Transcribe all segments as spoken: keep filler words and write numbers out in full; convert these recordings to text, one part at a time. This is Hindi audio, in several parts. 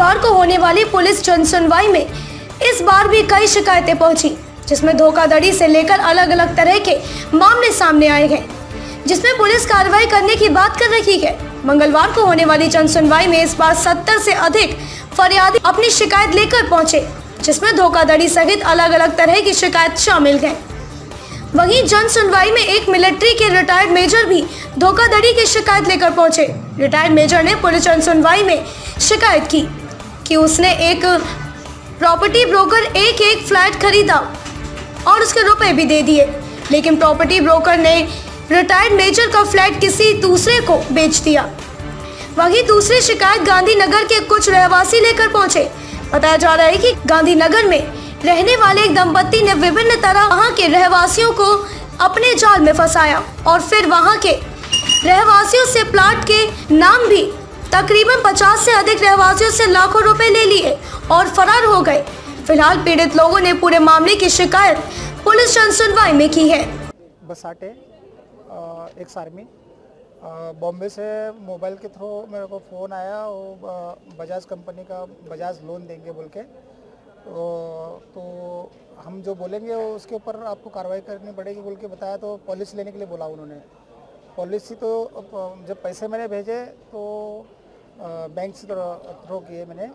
मंगलवार को होने वाली पुलिस जनसुनवाई में इस बार भी कई शिकायतें पहुंची, जिसमें धोखाधड़ी से लेकर अलग अलग तरह के मामले सामने आए हैं, जिसमें पुलिस कार्रवाई करने की बात कर रही है। मंगलवार को होने वाली जनसुनवाई में इस बार सत्तर से अधिक फरियादी अपनी शिकायत लेकर पहुंचे, जिसमें धोखाधड़ी सहित अलग अलग तरह की शिकायत शामिल है। वहीं जन सुनवाई में एक मिलिट्री के रिटायर्ड मेजर भी धोखाधड़ी की शिकायत लेकर पहुंचे। रिटायर्ड मेजर ने पुलिस जन सुनवाई में शिकायत की कि उसने एक प्रॉपर्टी ब्रोकर एक एक फ्लैट खरीदा और उसके रुपए भी दे दिए, लेकिन प्रॉपर्टी ब्रोकर ने रिटायर्ड मेजर का फ्लैट किसी दूसरे को बेच दिया। वहीं दूसरी शिकायत गांधीनगर के कुछ रहवासी लेकर पहुंचे। बताया जा रहा है कि गांधीनगर में रहने वाले एक दंपत्ति ने विभिन्न तरह वहां के रहवासियों को अपने जाल में फंसाया और फिर वहां के रहवासियों से प्लाट के नाम भी तकरीबन पचास से अधिक रहवासियों से लाखों रुपए ले लिए और फरार हो गए। फिलहाल पीड़ित लोगों ने पूरे मामले की शिकायत पुलिस जनसुनवाई में की है। बसाटे एक आर्मी बॉम्बे से मोबाइल के थ्रू मेरे को फ़ोन आया, वो बजाज कंपनी का बजाज लोन देंगे बोल के, तो हम जो बोलेंगे वो उसके ऊपर आपको कार्रवाई करनी पड़ेगी बोल के बताया। तो पॉलिसी लेने के लिए बोला उन्होंने। पॉलिसी तो जब पैसे मैंने भेजे तो बैंक से थ्रू किए मैंने,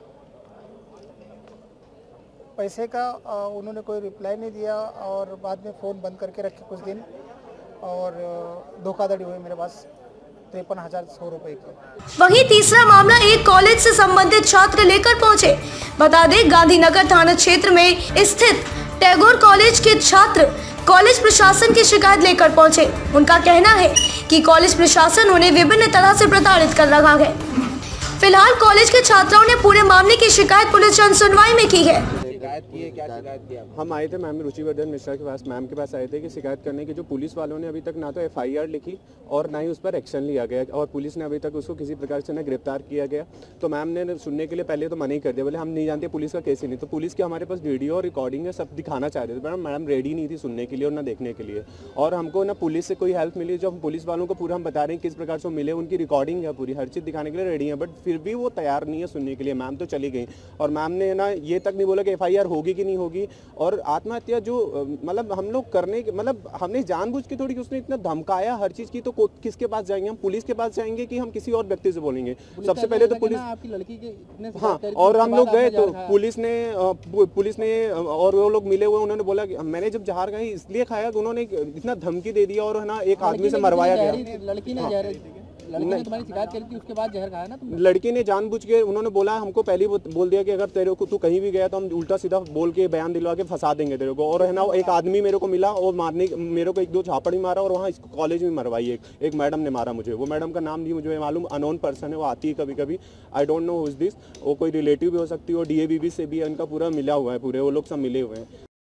पैसे का उन्होंने कोई रिप्लाई नहीं दिया और बाद में फ़ोन बंद करके रखे कुछ दिन और धोखाधड़ी हुई मेरे पास तिरपन हजार सौ रुपए की। वहीं तीसरा मामला एक कॉलेज से संबंधित छात्र लेकर पहुंचे। बता दें, गांधीनगर थाना क्षेत्र में स्थित टैगोर कॉलेज के छात्र कॉलेज प्रशासन की शिकायत लेकर पहुंचे। उनका कहना है कि कॉलेज प्रशासन उन्हें विभिन्न तरह से प्रताड़ित कर रहा है। फिलहाल कॉलेज के छात्राओं ने पूरे मामले की शिकायत पुलिस जनसुनवाई में की है। शिकायत की है, क्या शिकायत की? हम आए थे मैम रुचिवर्धन मिश्रा के पास, मैम के पास आए थे कि शिकायत करने की जो पुलिस वालों ने अभी तक ना तो एफआईआर लिखी और ना ही उस पर एक्शन लिया गया और पुलिस ने अभी तक उसको किसी प्रकार से ना गिरफ्तार किया गया। तो मैम ने सुनने के लिए पहले तो मना ही कर दिया, बोले हम नहीं जानते पुलिस का केस ही नहीं। तो पुलिस के हमारे पास वीडियो और रिकॉर्डिंग है, सब दिखाना चाह रहे थे, मैडम मैडम रेडी नहीं थी सुनने के लिए और ना देखने के लिए। और हमको ना पुलिस से कोई हेल्प मिली, जो हम पुलिस वालों को पूरा हम बता रहे हैं किस प्रकार से मिले, उनकी रिकॉर्डिंग है पूरी, हर चीज़ दिखाने के लिए रेडी है, बट फिर भी वो तैयार नहीं है सुनने के लिए। मैम तो चली गई और मैम ने ना ये तक नहीं बोला कि एफआईआर होगी कि नहीं होगी। और आत्महत्या जो मतलब हम लोग करने मतलब हमने जानबूझ के थोड़ी, उसने इतना धमकाया हर चीज की, तो किसके पास जाएंगे? हम पुलिस के पास जाएंगे कि हम किसी और व्यक्ति से बोलेंगे? सबसे पहले तो पुलिस आपकी लड़की के हाँ, और हम लोग गए तो पुलिस ने पुलिस ने और वो लोग मिले हुए, उन्होंने बोला कि मैंने जब जहर खाई इसलिए खाया कि उन्होंने इतना धमकी दे दिया और है ना एक आदमी से मरवाया गया। लड़की ने लड़की ने तुम्हारी शिकायत करी थी, उसके बाद जहर खाया ना तुमने? लड़की ने जानबूझ के, उन्होंने बोला हमको पहले बोल दिया कि अगर तेरे को तू कहीं भी गया तो हम उल्टा सीधा बोल के बयान दिलवा के फंसा देंगे तेरे को। और है ना एक आदमी मेरे को मिला और मारने मेरे को एक दो झापड़ भी मारा और वहाँ कॉलेज में मरवाई। एक एक मैडम ने मारा मुझे, वो मैडम का नाम नहीं मुझे मालूम, अननोन पर्सन है, वो आती है कभी कभी, I don't know who is this. वो कोई रिलेटिव भी हो सकती है, वो डीएवीबी से भी उनका पूरा मिला हुआ है, पूरे वो लोग सब मिले हुए हैं।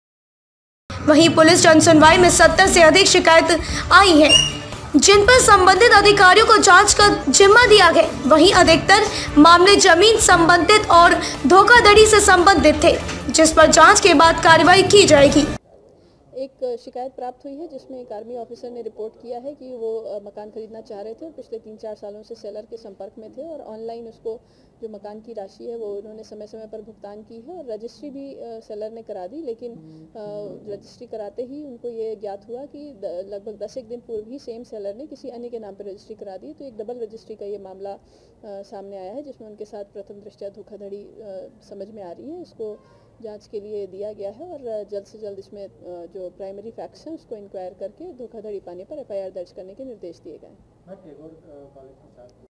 वहीं पुलिस जनसुनवाई में सत्तर से अधिक शिकायत आई है, जिन पर संबंधित अधिकारियों को जांच का जिम्मा दिया गया। वहीं अधिकतर मामले जमीन संबंधित और धोखाधड़ी से संबंधित थे, जिस पर जांच के बाद कार्रवाई की जाएगी। एक शिकायत प्राप्त हुई है जिसमें एक आर्मी ऑफिसर ने रिपोर्ट किया है कि वो मकान खरीदना चाह रहे थे और पिछले तीन चार सालों से सेलर के संपर्क में थे और ऑनलाइन उसको जो मकान की राशि है वो उन्होंने समय समय पर भुगतान की है और रजिस्ट्री भी सेलर ने करा दी। लेकिन रजिस्ट्री कराते ही उनको ये ज्ञात हुआ कि लगभग दस एक दिन पूर्व ही सेम सेलर ने किसी अन्य के नाम पर रजिस्ट्री करा दी। तो एक डबल रजिस्ट्री का ये मामला सामने आया है, जिसमें उनके साथ प्रथम दृष्टया धोखाधड़ी समझ में आ रही है। इसको जांच के लिए दिया गया है और जल्द से जल्द इसमें जो प्राइमरी फैक्ट्स हैं उसको इंक्वायर करके धोखाधड़ी पाने पर एफआईआर दर्ज करने के निर्देश दिए गए हैं।